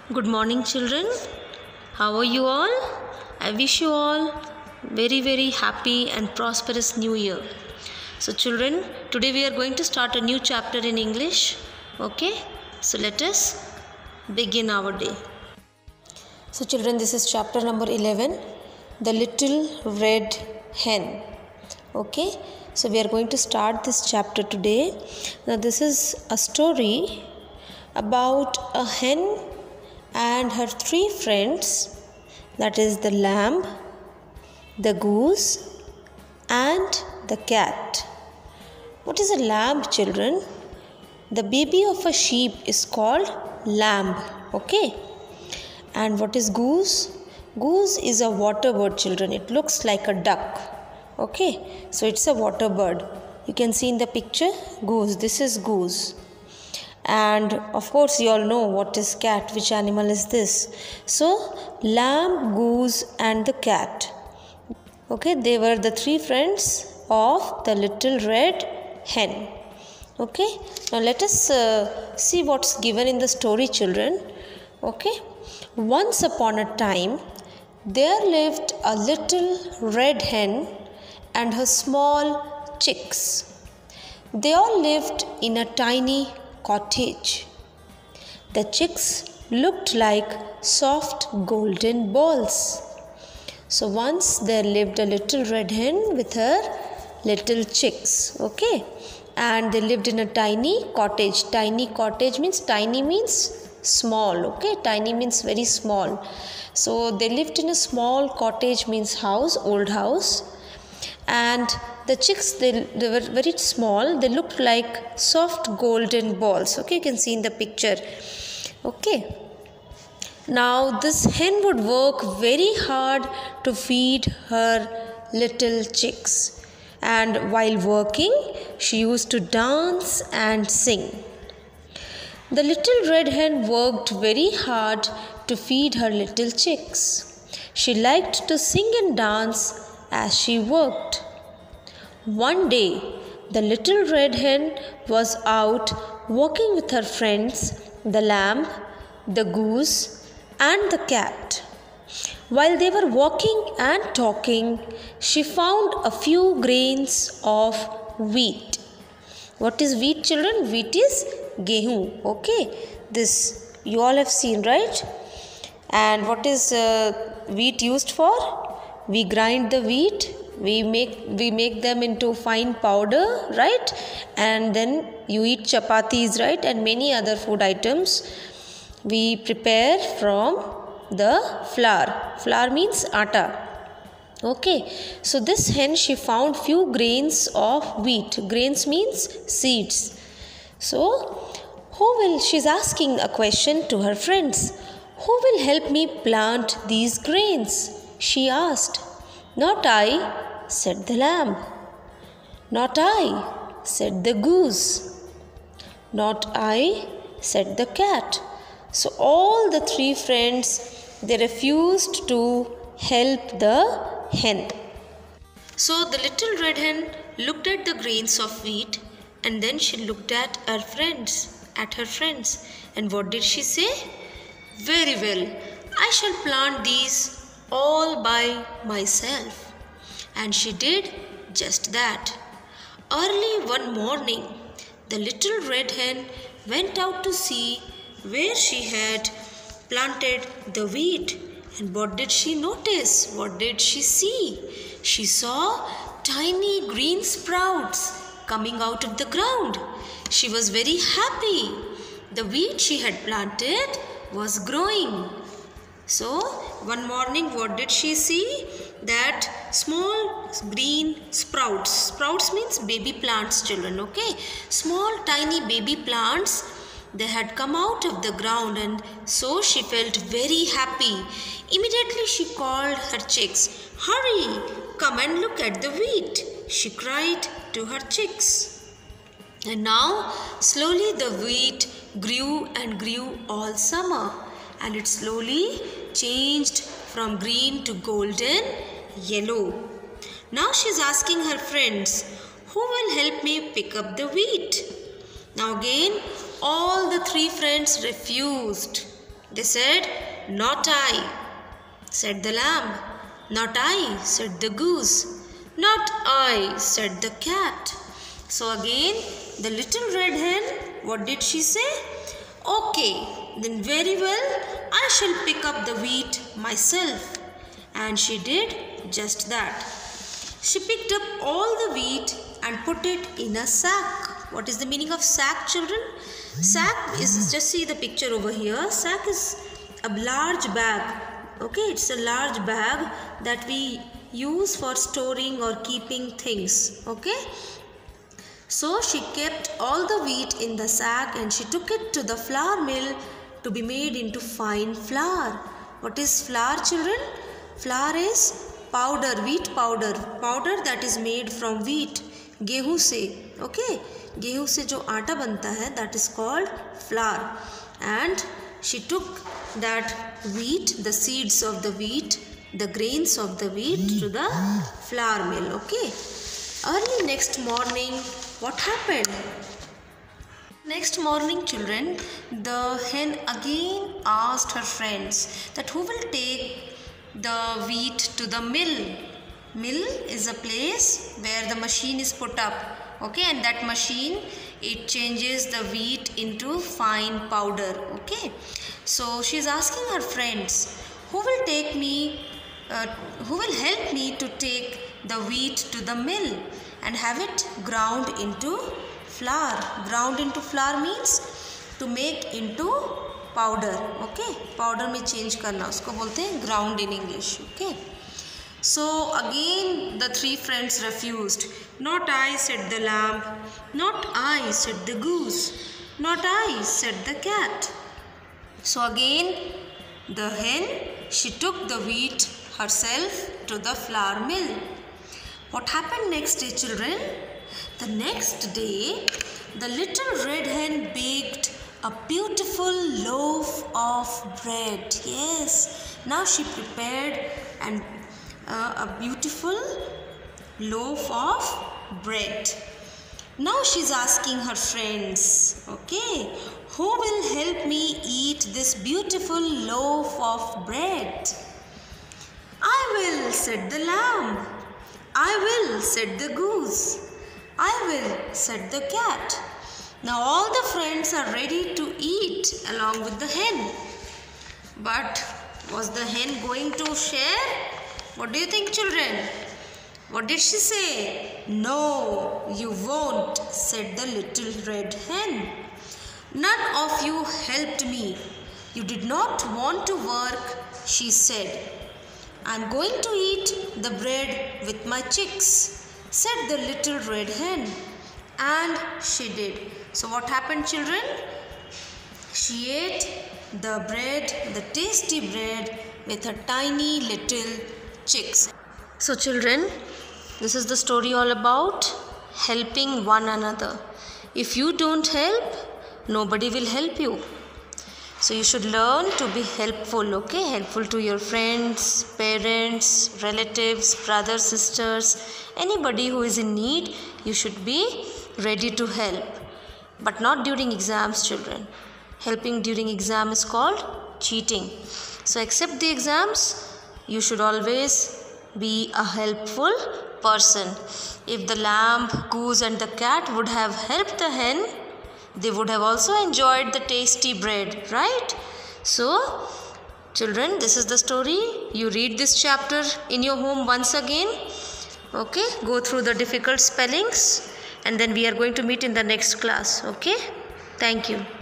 Good morning, children. How are you all? I wish you all very happy and prosperous new year. So children, today we are going to start a new chapter in English. Okay? So let us begin our day. So children, this is chapter number 11, The Little Red Hen. Okay? So we are going to start this chapter today. Now this is a story about a hen and her three friends, that is the lamb, the goose and the cat. What is a lamb, children? The baby of a sheep is called lamb. Okay. And what is goose? Goose is a water bird, children. It looks like a duck. Okay. So it's a water bird. You can see in the picture goose. This is goose. And of course you all know what is cat, which animal is this. So lamb, goose and the cat. Okay, they were the three friends of the little red hen. Okay, now let us see what's given in the story, children. Okay, once upon a time there lived a little red hen and her small chicks. They all lived in a tiny cottage. The chicks looked like soft golden balls. So once there lived a little red hen with her little chicks. Okay, and they lived in a tiny cottage. Tiny cottage means, tiny means small. Okay, tiny means very small. So they lived in a small cottage means house, old house. And the chicks, they were very small. They looked like soft golden balls. Okay, you can see in the picture. Okay. Now this hen would work very hard to feed her little chicks. And while working, she used to dance and sing. The little red hen worked very hard to feed her little chicks. She liked to sing and dance as she worked. One day, the little red hen was out walking with her friends, the lamb, the goose, and the cat. While they were walking and talking, she found a few grains of wheat. What is wheat, children? Wheat is gehu. Okay, this you all have seen, right? And what is wheat used for? We grind the wheat, we make them into fine powder, right? And then you eat chapatis, right? And many other food items we prepare from the flour. Flour means atta. Okay, so this hen, she found few grains of wheat. Grains means seeds. So she's asking a question to her friends. Who will help me plant these grains? She asked. Not I, said the lamb. Not I, said the goose. Not I, said the cat. So all the three friends, they refused to help the hen. So the little red hen looked at the grains of wheat and then she looked at her friends. And what did she say? Very well, I shall plant these all by myself. And she did just that. Early one morning, the little red hen went out to see where she had planted the wheat. And what did she notice? What did she see? She saw tiny green sprouts coming out of the ground. She was very happy. The wheat she had planted was growing. So one morning, what did she see? That small green sprouts. Sprouts means baby plants, children. Okay, small tiny baby plants, they had come out of the ground, and so she felt very happy. Immediately she called her chicks. Hurry, come and look at the wheat, she cried to her chicks. And now slowly the wheat grew and grew all summer, and it slowly changed from green to golden yellow. Now she's asking her friends, who will help me pick up the wheat? Now again all the three friends refused. They said, "Not I," said the lamb. "Not I," said the goose. "Not I," said the cat. So again, the little red hen, what did she say? "Okay, then very well, I shall pick up the wheat myself." And she did just that. She picked up all the wheat and put it in a sack. What is the meaning of sack, children? Sack is, just see the picture over here. Sack is a large bag. Okay, it's a large bag that we use for storing or keeping things. Okay. So she kept all the wheat in the sack and she took it to the flour mill to be made into fine flour. What is flour, children? Flour is powder, wheat powder. Powder that is made from wheat. गेहूं से. Okay. गेहूं से जो आटा बनता है, that is called flour. And she took that wheat, the seeds of the wheat, the grains of the wheat to the flour mill. Okay. Early next morning, what happened? Next morning, children, the hen again asked her friends that who will take the wheat to the mill. Mill is a place where the machine is put up. Okay, and that machine, it changes the wheat into fine powder. Okay, so she is asking her friends, who will take me, who will help me to take the wheat to the mill and have it ground into flour. Ground into flour means to make into powder. Okay, powder में change करना, उसको बोलते हैं ground in English. Okay. So again the three friends refused. "Not I," said the lamb. "Not I," said the goose. "Not I," said the cat. So again the hen, she took the wheat herself to the flour mill. What happened next day, children? The next day, the little red hen baked a beautiful loaf of bread. Yes, now she prepared a beautiful loaf of bread. Now she's asking her friends, okay, who will help me eat this beautiful loaf of bread? "I will," said the lamb. "I will," said the goose. "I will," said the cat. Now all the friends are ready to eat along with the hen. But was the hen going to share? What do you think, children? What did she say? "No, you won't," said the little red hen. "None of you helped me. You did not want to work," she said. "I'm going to eat the bread with my chicks," said the little red hen. And she did. So what happened, children? She ate the bread, the tasty bread, with her tiny little chicks. So children, this is the story all about helping one another. If you don't help, nobody will help you. So you should learn to be helpful, okay? Helpful to your friends, parents, relatives, brothers, sisters, anybody who is in need, you should be ready to help. But not during exams, children. Helping during exam is called cheating. So except the exams, you should always be a helpful person. If the lamb, goose and the cat would have helped the hen, they would have also enjoyed the tasty bread, right? So children, this is the story. You read this chapter in your home once again. Okay, go through the difficult spellings and then we are going to meet in the next class. Okay, thank you.